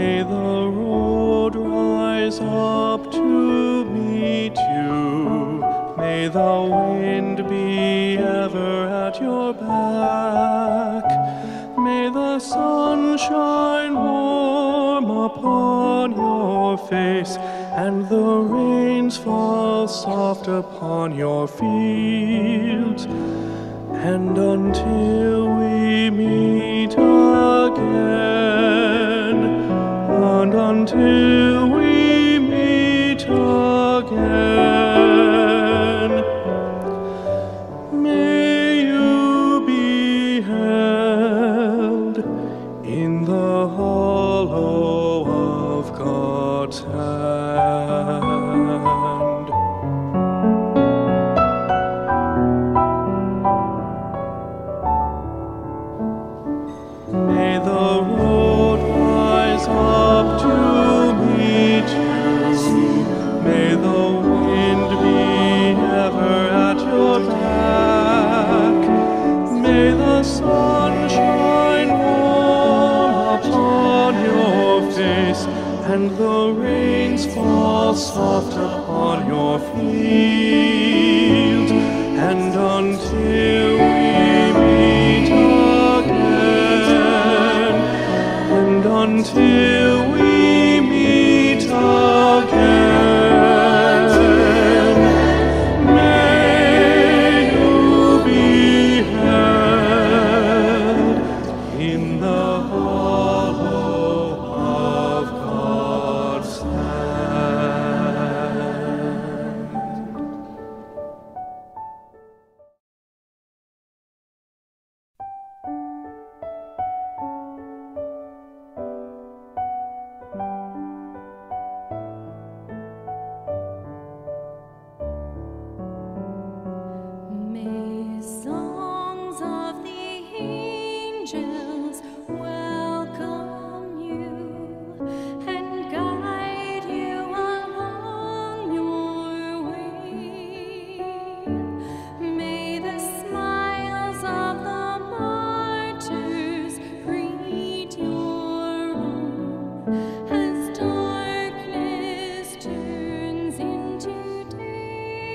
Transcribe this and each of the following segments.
May the road rise up to meet you. May the wind be ever at your back. May the sun shine warm upon your face, and the rains fall soft upon your fields. And until we meet again, and until we meet again, may you be held in the hollow of God's hand. May the road rise up to meet you. May the wind be ever at your back. May the sun shine warm upon your face, and the rains fall soft upon your field. And until we meet again, and until we meet again, may you be held in the hollow of God's hand. May songs of the angels welcome you and guide you along your way. May the smiles of the martyrs greet your own as darkness turns into day.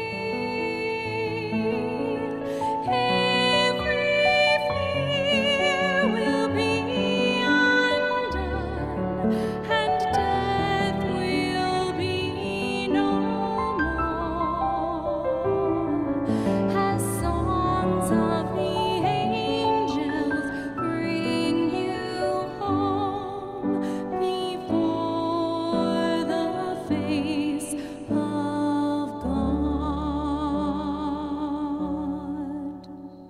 Every fear will be undone, and death will be no more, as songs of the angels bring you home before the face of God.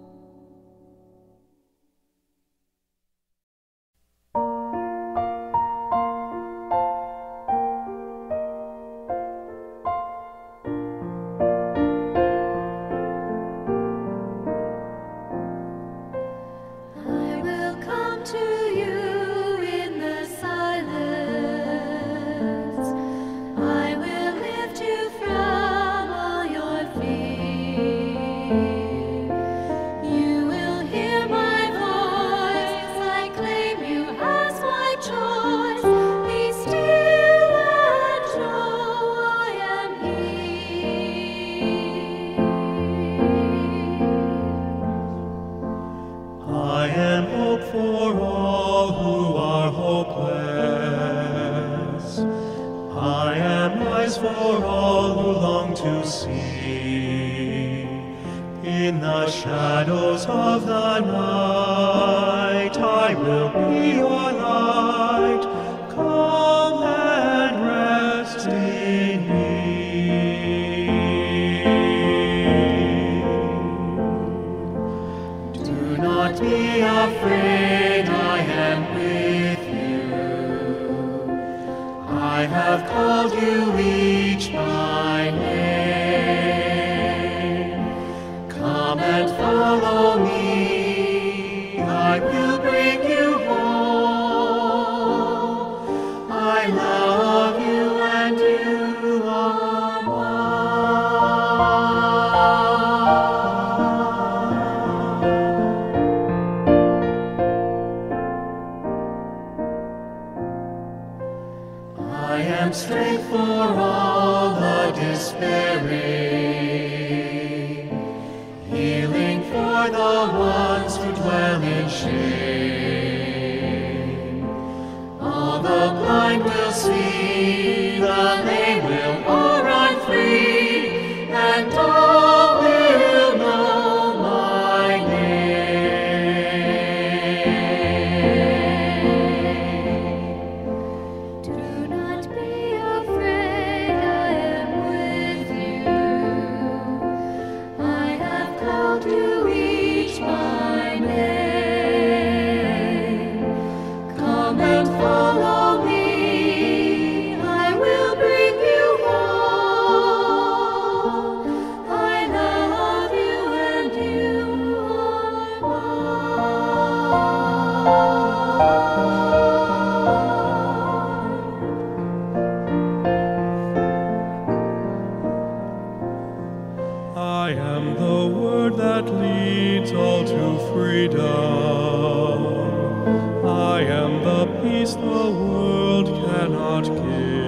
I will come to you in the silence. I will lift you from all your fear. You will hear my voice. I claim you as my choice. Be still and know I am here. I am hope for all who are hopeless. I am eyes for all who long to see. In the shadows of the night, I will be your light. Come and rest in me. Do not be afraid, I am with you. I have called you each by name. Come and follow me, I will bring you home. I love you and you are mine. am strength for all the despairing, healing for the ones who dwell in shame. All the blind will see, the lame will all run free, and all will know my name. Do not be afraid, I am with you. I have called you each by name. Come and follow me, I will bring you home. I love you and you are I am the word that leads all to freedom. I am the peace the world cannot give.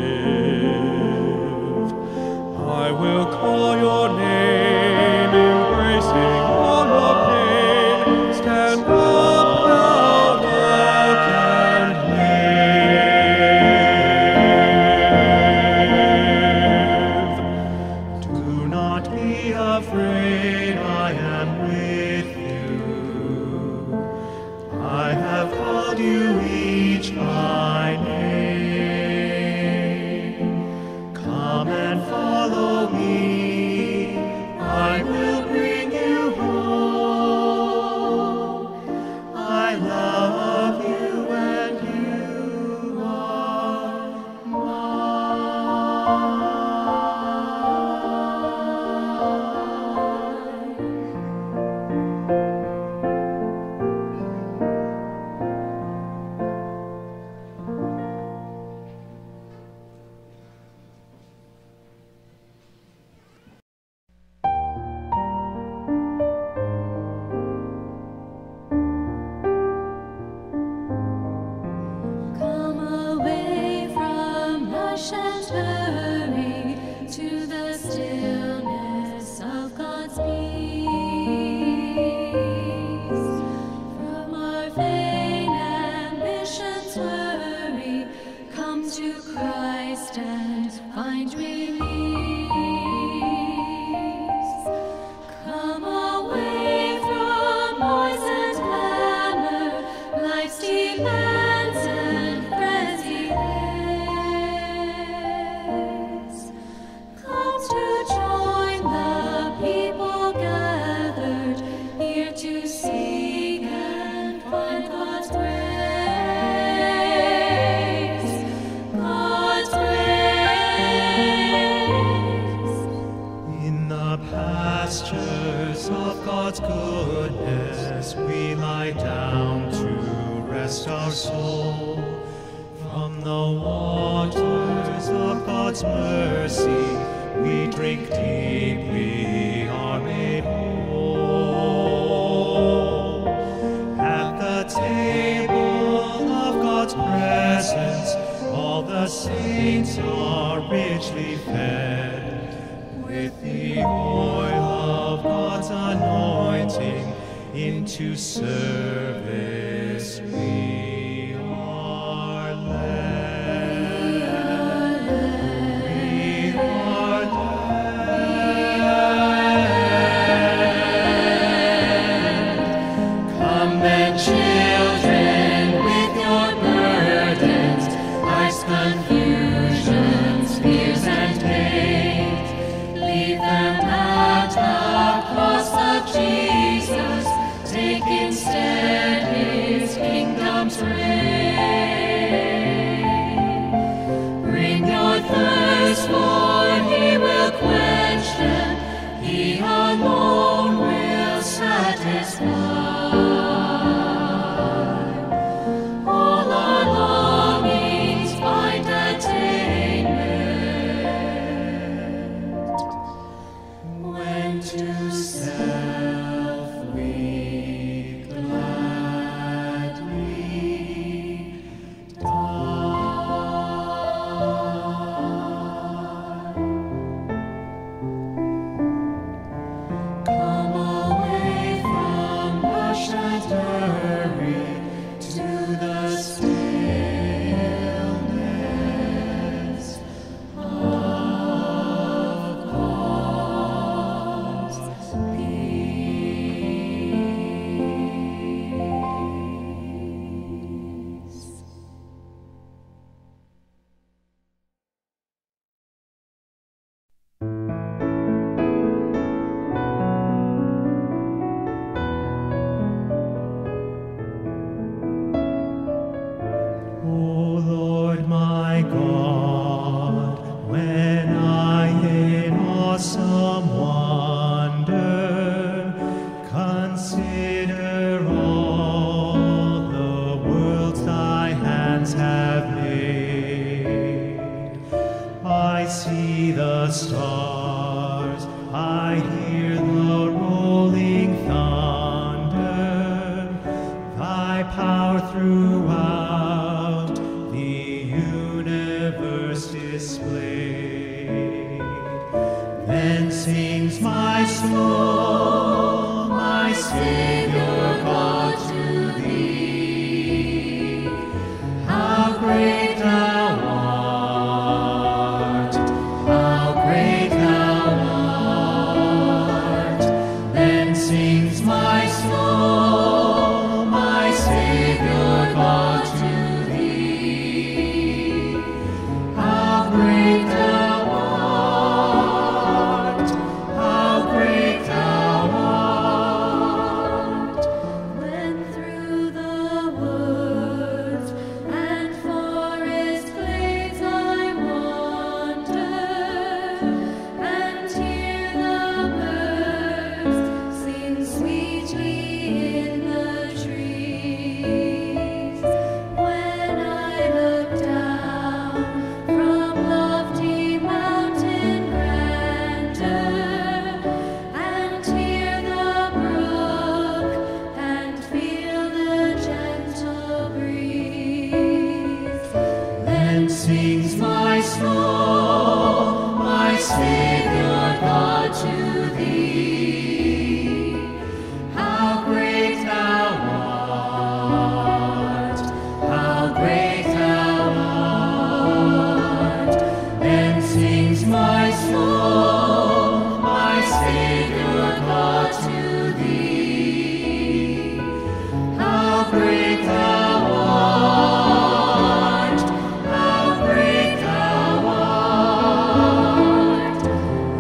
I will call your name, embracing all your pain. Stand up now, walk and live. Do not be afraid, I am with you. I have called you each by name. Come and follow me, I will bring you home. I love you and you are Come away from rush and hurry to the stillness of God's peace. From our vain ambitions worry, come to Christ and find release. Come away from noise and clamor, life's demands and frenzy haste. Come to join the people gathered here to seek and find God's grace. God's grace. In the pastures of God's goodness, we lie down to rest our soul. From the waters of God's mercy, we drink deep, we are made whole. At the table of God's presence, all the saints are richly fed. With the oil of God's anointing, into service we are led. We are led. Come then, children, with your burdens, life's confusions, fears and hate. Leave them at the cross of Jesus. Take instead his kingdom's God, when I in awesome wonder consider all the worlds thy hands have made. I see the stars, I hear the rolling thunder, thy power throughout the universe displayed. Then sings my soul, my Savior God, to thee. How great thou art, how great thou art. Then sings my soul, my Savior God, to thee. How great thou art, how great thou art. When through the woods and forest glades I wander and hear the birds sing sweetly in the trees, when I look down from lofty mountain grandeur and hear the brook and feel the gentle breeze, Then sings my soul, my Savior God, to thee. How great thou art, how great thou art. Then sings my soul, my Savior God, to thee. How great thou art, how great thou art.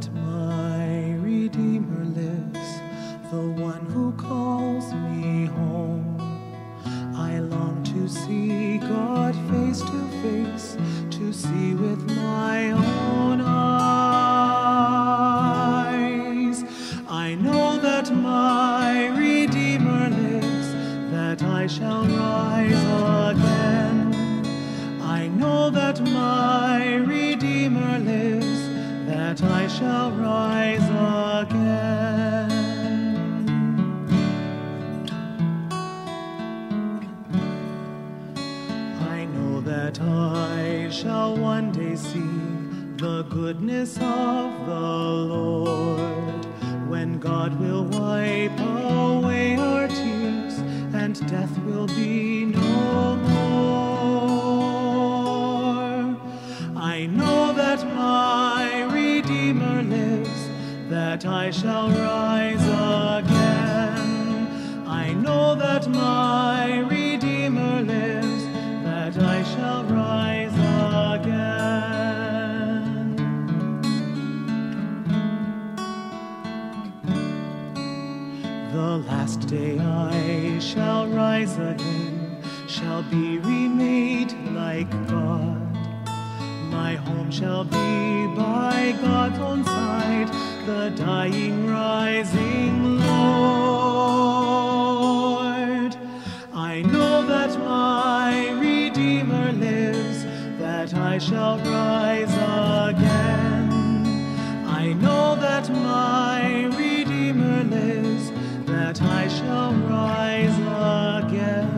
that my Redeemer lives, the one who calls me home. I long to see God face to face, to see with my own eyes. I know that my Redeemer lives, that I shall rise again. I know that my Redeemer lives, that I shall rise again. I know that I shall one day see the goodness of the Lord, when God will wipe away our tears, and death will be no more. I know that my Redeemer lives, that I shall rise again. I know that my Redeemer lives, that I shall rise again. The last day I shall rise again, shall be remade like God. My home shall be by God's own side, the dying, rising Lord. I know that my Redeemer lives, that I shall rise again. I know that my Redeemer lives, that I shall rise again.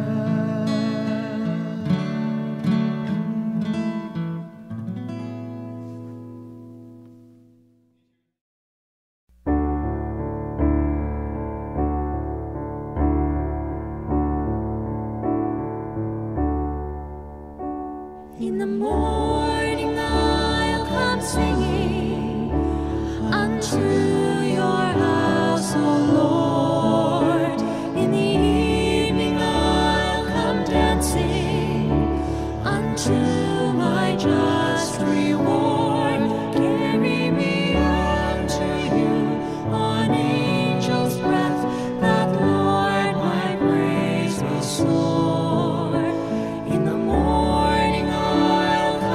In the morning I'll come singing unto your house, O Lord. In the evening I'll come dancing unto my just reward. Carry me unto you on angel's breath, that Lord my praise will soar. In the morning I'll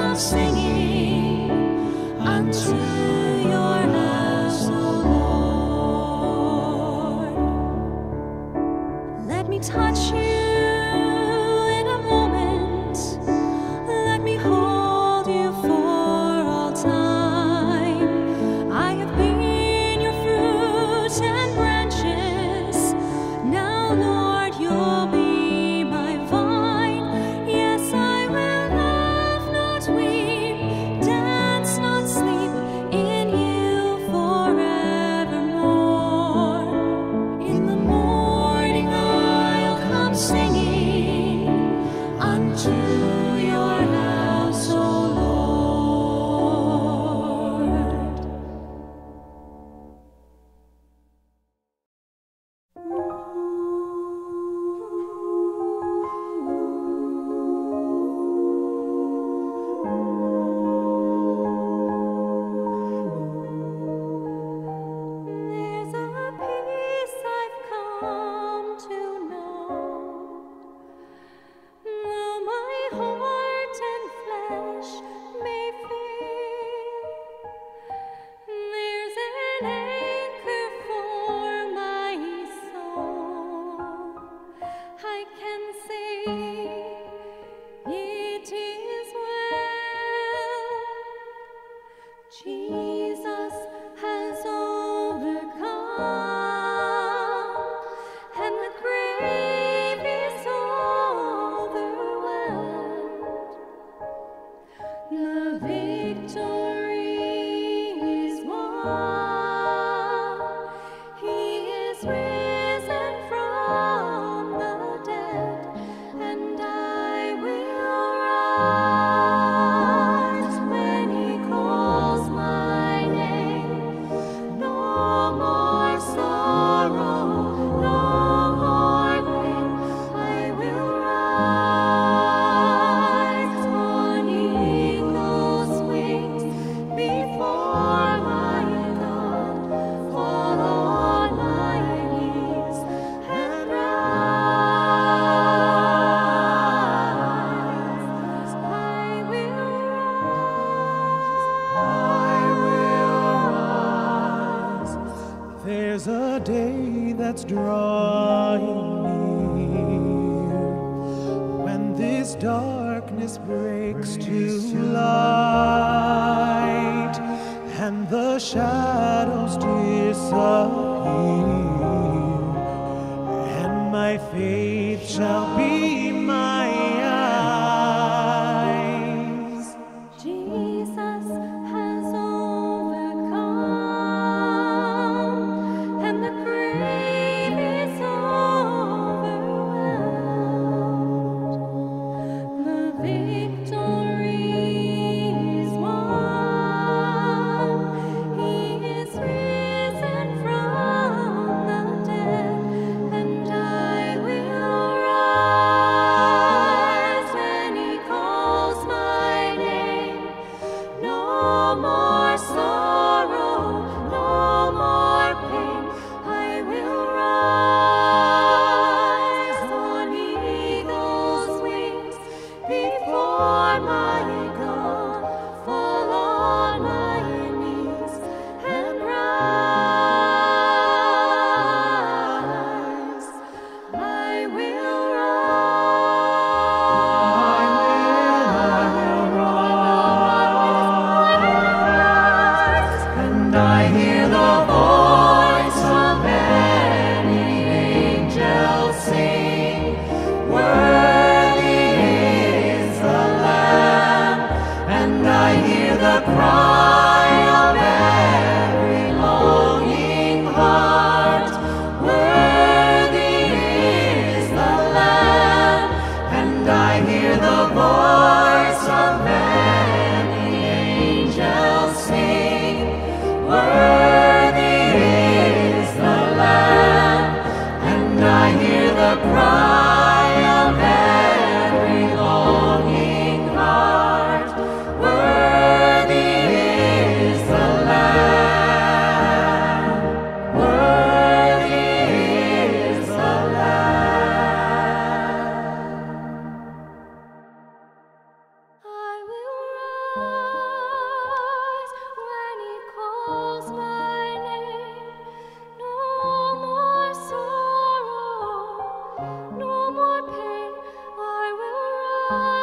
this darkness breaks to light, and the shadows disappear, and my faith shall be my eyes. Jesus has overcome, and the grave is overwhelmed. The victory is won. He is risen from the dead, and I will rise when He calls my name. No more sorrow, no more pain. I will rise on eagle's wings before my God, fall on my knees and rise. I will rise. And I hear the voice of many angels sing, worthy is the Lamb. And I hear the cry of every longing heart, worthy is the Lamb. And I hear the voice of many angels sing, worthy is the Lamb. And I hear the cry of every longing heart, worthy is the Lamb, worthy is the Lamb. I will rise when He calls my name. No more sorrow, no more pain. I will rise.